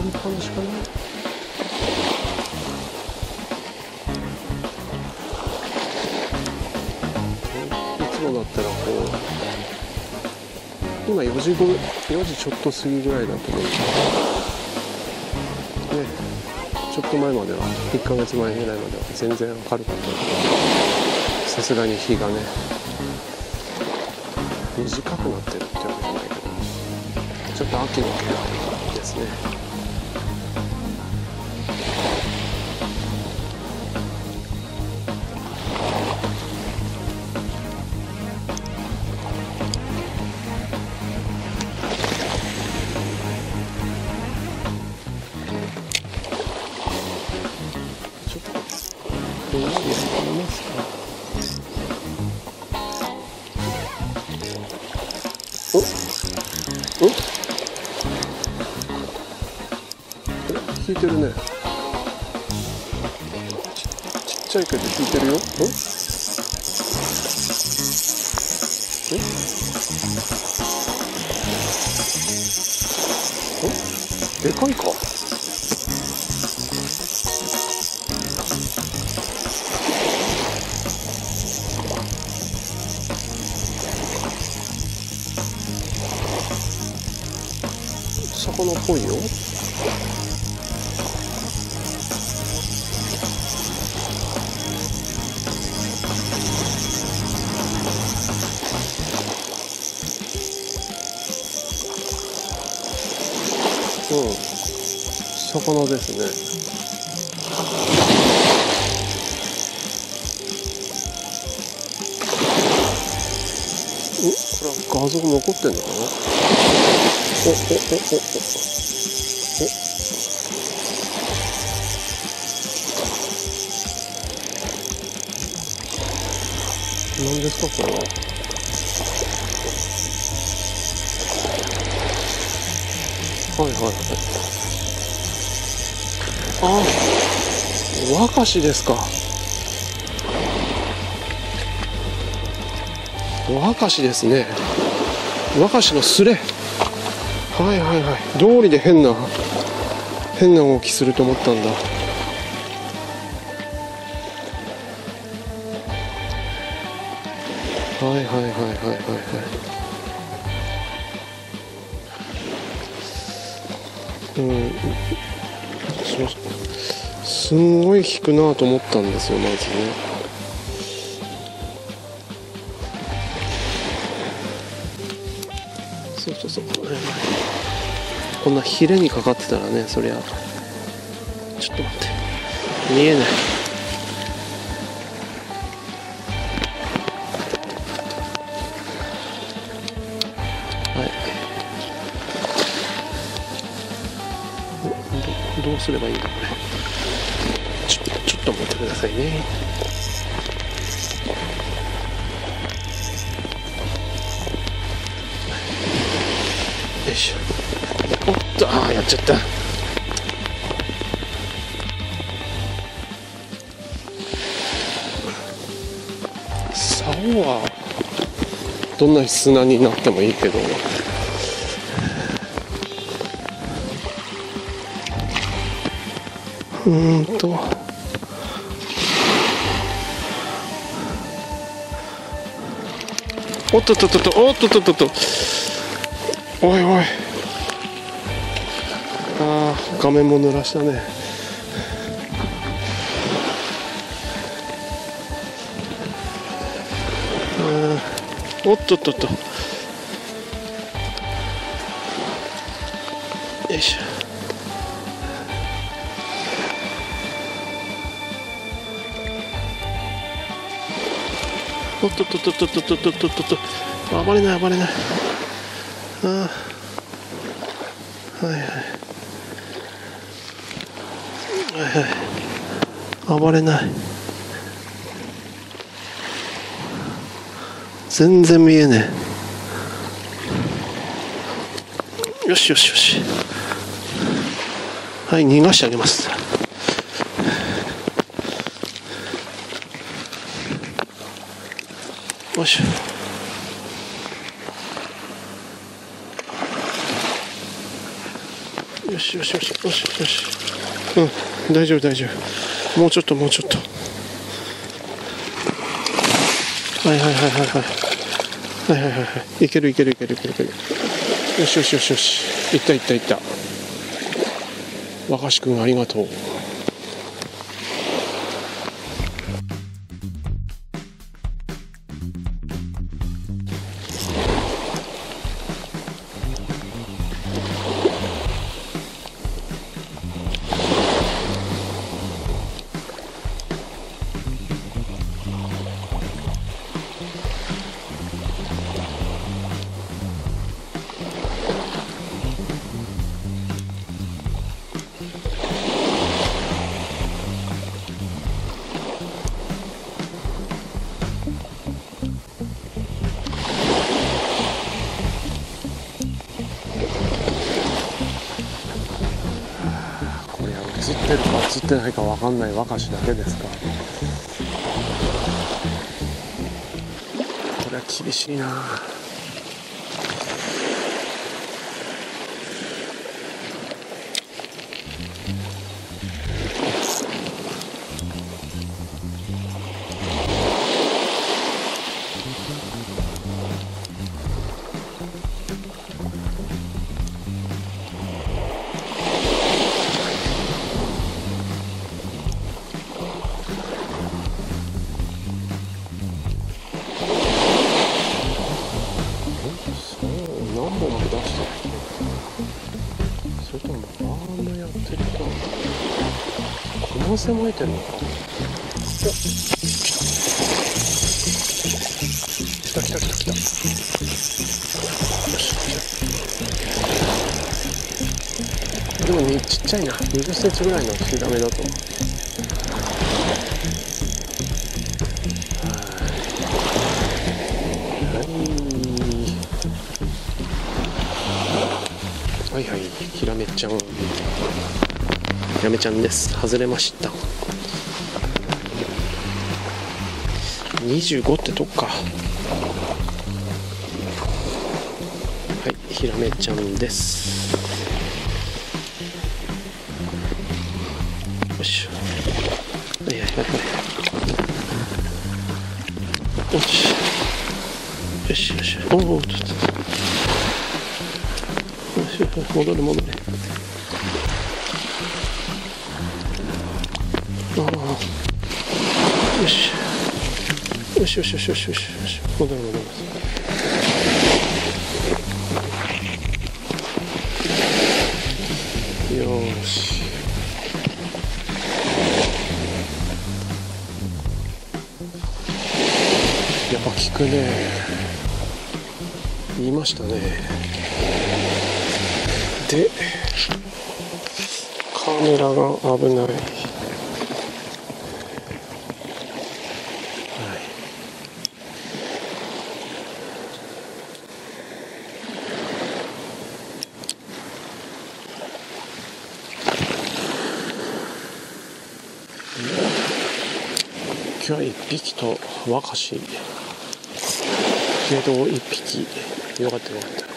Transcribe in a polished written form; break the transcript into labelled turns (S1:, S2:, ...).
S1: りっぱなしかな。いつもだったらこう今4時ちょっと過ぎぐらいだと思うんですけどね。ちょっと前までは1ヶ月前ぐらいまでは全然明るかったけど、さすがに日がね短くなってるってわけじゃないけど、ちょっと秋の気配ですね。ちょっとこんなにやりますか。お引いてるね。ちっちゃいけど引いてるよ。でかいか。魚っぽいよ。魚ですね。これは画像残ってんのかな。何ですかこれは。はいはいはい。ああ、ワカシですか。ワカシですね。ワカシのスレ。はいはいはい。道理で変な動きすると思ったんだ。はいはいはいはいはいはい。すんごい引くなと思ったんですよ、まずね。そうこんなヒレにかかってたらね、そりゃちょっと待って、見えない。はい、どうすればいいんだこれ。ちょっと待ってくださいね。よいしょ。おっと、やっちゃった。竿はどんな砂になってもいいけど、おっとっとっとっと、おっとっとっとっと、おいおい、画面も濡らしたね。おっとっとっと、よいしょ。おっとっとっとっとっとっとっとっとっと、暴れない。はいはい、暴れない。全然見えねえ。よし。はい、逃がしてあげます。よいしょ。よよしよしよしよしよし。うん、大丈夫大丈夫。もうちょっともうちょっと。はいはいはいはいはいはいはいはいはい。いけるいけるいけるいけるいける。よしよしよしよし。いったいったいった。若志くんありがとう。映ってるか映ってないか分かんない若志だけですか。これは厳しいな。何本も出してる。それともバームやってるか。可能性も得てるのか。来た来た来た来た。よし。でもね、ちっちゃいな。20センチぐらいのヒラメだと思う。はいはい、ヒラメちゃん。ヒラメちゃんです。外れました。25ってとこか。はい、ヒラメちゃんです。よし。はいはいはいはい。よし。よしよし。おお、ちょっと。戻る戻る。ああ、よしよしよしよしよしよしよし、戻る戻る。よし。やっぱ効くね。言いましたね。で、カメラが危ない。はい、今日は1匹と若志けど1匹。よかったよかった。